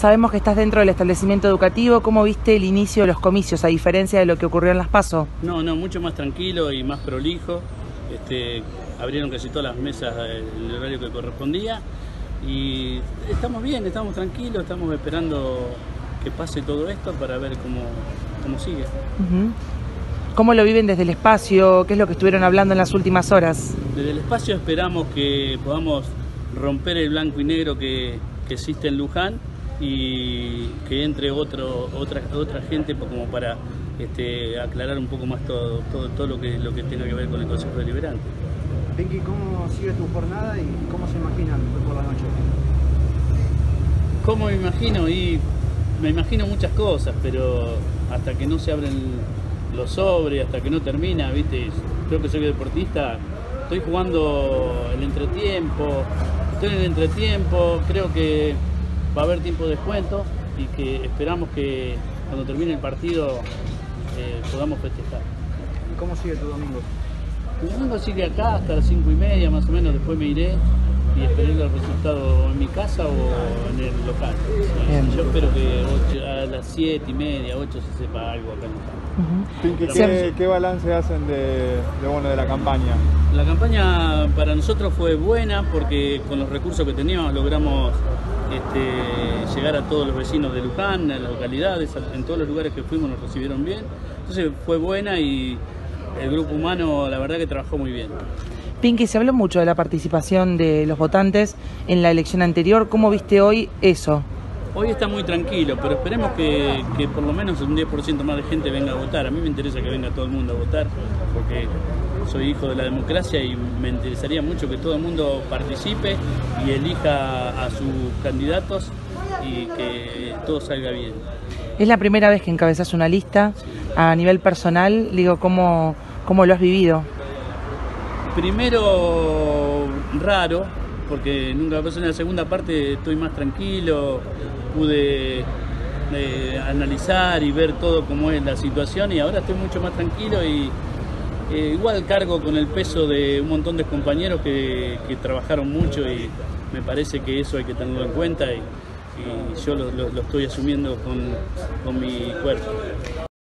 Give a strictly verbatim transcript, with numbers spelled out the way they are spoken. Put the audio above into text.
Sabemos que estás dentro del establecimiento educativo. ¿Cómo viste el inicio de los comicios, a diferencia de lo que ocurrió en las PASO? No, no, mucho más tranquilo y más prolijo. Este, abrieron casi todas las mesas en el horario que correspondía. Y estamos bien, estamos tranquilos, estamos esperando que pase todo esto para ver cómo, cómo sigue. Uh-huh. ¿Cómo lo viven desde el espacio? ¿Qué es lo que estuvieron hablando en las últimas horas? Desde el espacio esperamos que podamos romper el blanco y negro que, que existe en Luján y que entre otro, otra, otra gente como para este, aclarar un poco más todo, todo, todo lo, que, lo que tenga que ver con el Consejo Deliberante. Pinky, ¿cómo sigue tu jornada y cómo se imaginan por la noche? ¿Cómo me imagino? Y me imagino muchas cosas, pero hasta que no se abren los sobres, hasta que no termina, ¿viste? Creo que soy deportista, estoy jugando el entretiempo, estoy en el entretiempo, creo que va a haber tiempo de descuento y que esperamos que cuando termine el partido eh, podamos festejar. ¿Y cómo sigue tu domingo? El domingo sigue acá hasta las cinco y media más o menos, después me iré y esperé el resultado en mi casa o en el local. Sí, yo espero que ocho, a las siete y media, ocho se sepa algo acá en el local. Uh-huh. Pinky, ¿qué, ¿qué balance hacen de, de, bueno, de la campaña? La campaña para nosotros fue buena porque con los recursos que teníamos logramos este, llegar a todos los vecinos de Luján, en las localidades, en todos los lugares que fuimos nos recibieron bien. Entonces fue buena y el grupo humano la verdad que trabajó muy bien. Pinky, se habló mucho de la participación de los votantes en la elección anterior. ¿Cómo viste hoy eso? Hoy está muy tranquilo, pero esperemos que, que por lo menos un diez por ciento más de gente venga a votar. A mí me interesa que venga todo el mundo a votar, porque soy hijo de la democracia y me interesaría mucho que todo el mundo participe y elija a sus candidatos y que todo salga bien. Es la primera vez que encabezás una lista. Sí. A nivel personal, digo, ¿cómo, cómo lo has vivido? Primero raro, porque nunca pasó. En la segunda parte estoy más tranquilo, pude eh, analizar y ver todo cómo es la situación y ahora estoy mucho más tranquilo y eh, igual cargo con el peso de un montón de compañeros que, que trabajaron mucho y me parece que eso hay que tenerlo en cuenta y, y yo lo, lo, lo estoy asumiendo con, con mi cuerpo.